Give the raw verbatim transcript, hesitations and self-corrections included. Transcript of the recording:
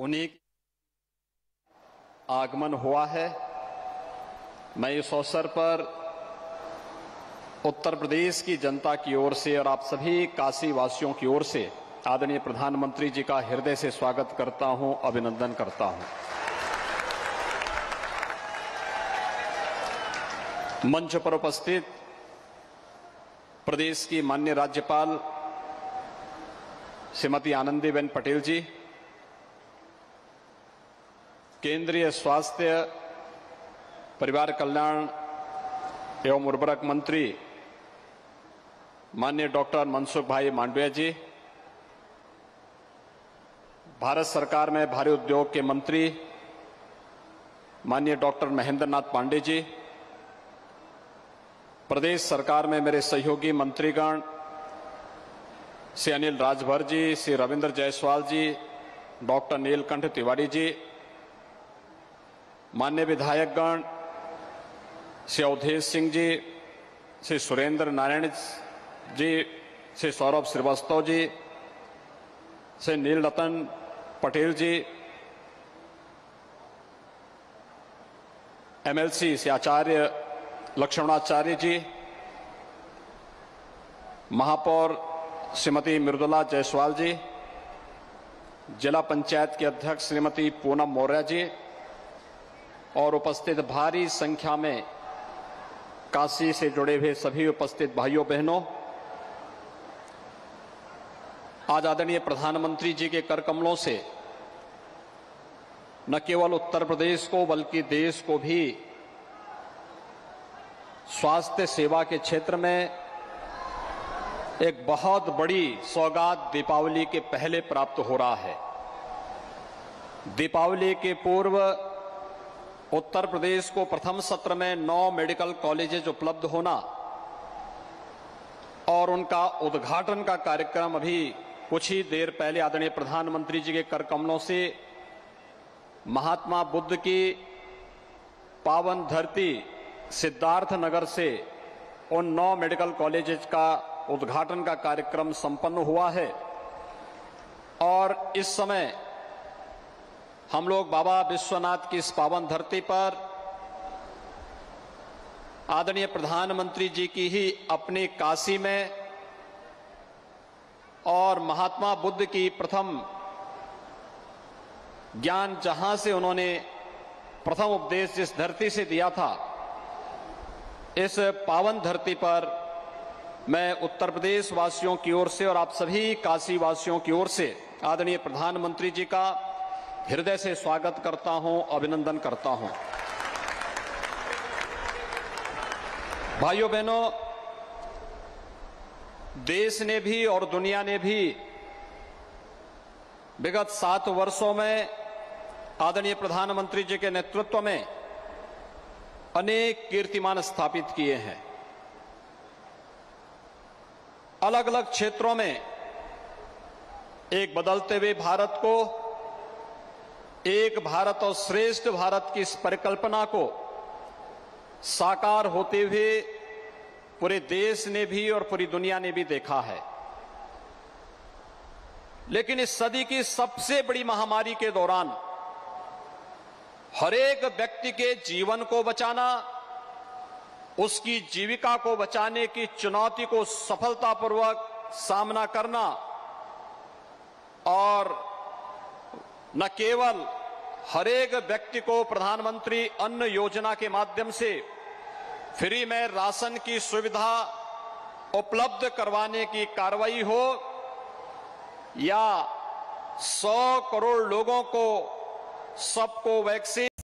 उन्हीं आगमन हुआ है। मैं इस अवसर पर उत्तर प्रदेश की जनता की ओर से और आप सभी काशी वासियों की ओर से आदरणीय प्रधानमंत्री जी का हृदय से स्वागत करता हूं, अभिनंदन करता हूं। मंच पर उपस्थित प्रदेश की माननीय राज्यपाल श्रीमती आनंदीबेन पटेल जी, केंद्रीय स्वास्थ्य परिवार कल्याण एवं उर्वरक मंत्री माननीय डॉक्टर मनसुख भाई मांडविया जी, भारत सरकार में भारी उद्योग के मंत्री माननीय डॉक्टर महेंद्र नाथ पांडे जी, प्रदेश सरकार में मेरे सहयोगी मंत्रीगण श्री अनिल राजभर जी, श्री रविंद्र जायसवाल जी, डॉक्टर नीलकंठ तिवारी जी, माननीय विधायकगण श्री अवधेश सिंह जी, श्री सुरेंद्र नारायण जी, श्री सौरभ श्रीवास्तव जी, श्री नील रतन पटेल जी, एमएलसी श्री आचार्य लक्ष्मणाचार्य जी, महापौर श्रीमती मृदुला जायसवाल जी, जिला पंचायत के अध्यक्ष श्रीमती पूनम मौर्य जी और उपस्थित भारी संख्या में काशी से जुड़े हुए सभी उपस्थित भाइयों बहनों, आज आदरणीय प्रधानमंत्री जी के कर कमलों से न केवल उत्तर प्रदेश को बल्कि देश को भी स्वास्थ्य सेवा के क्षेत्र में एक बहुत बड़ी सौगात दीपावली के पहले प्राप्त हो रहा है। दीपावली के पूर्व उत्तर प्रदेश को प्रथम सत्र में नौ मेडिकल कॉलेजेज उपलब्ध होना और उनका उद्घाटन का कार्यक्रम अभी कुछ ही देर पहले आदरणीय प्रधानमंत्री जी के कर कमलों से महात्मा बुद्ध की पावन धरती सिद्धार्थ नगर से उन नौ मेडिकल कॉलेजेज का उद्घाटन का कार्यक्रम संपन्न हुआ है। और इस समय हम लोग बाबा विश्वनाथ की इस पावन धरती पर आदरणीय प्रधानमंत्री जी की ही अपनी काशी में और महात्मा बुद्ध की प्रथम ज्ञान जहां से उन्होंने प्रथम उपदेश जिस धरती से दिया था, इस पावन धरती पर मैं उत्तर प्रदेश वासियों की ओर से और आप सभी काशी वासियों की ओर से आदरणीय प्रधानमंत्री जी का हृदय से स्वागत करता हूं, अभिनंदन करता हूं। भाइयों बहनों, देश ने भी और दुनिया ने भी विगत सात वर्षों में आदरणीय प्रधानमंत्री जी के नेतृत्व में अनेक कीर्तिमान स्थापित किए हैं। अलग अलग क्षेत्रों में एक बदलते हुए भारत को, एक भारत और श्रेष्ठ भारत की इस परिकल्पना को साकार होते हुए पूरे देश ने भी और पूरी दुनिया ने भी देखा है। लेकिन इस सदी की सबसे बड़ी महामारी के दौरान हर एक व्यक्ति के जीवन को बचाना, उसकी जीविका को बचाने की चुनौती को सफलतापूर्वक सामना करना और न केवल हर एक व्यक्ति को प्रधानमंत्री अन्न योजना के माध्यम से फ्री में राशन की सुविधा उपलब्ध करवाने की कार्रवाई हो या सौ करोड़ लोगों को सबको वैक्सीन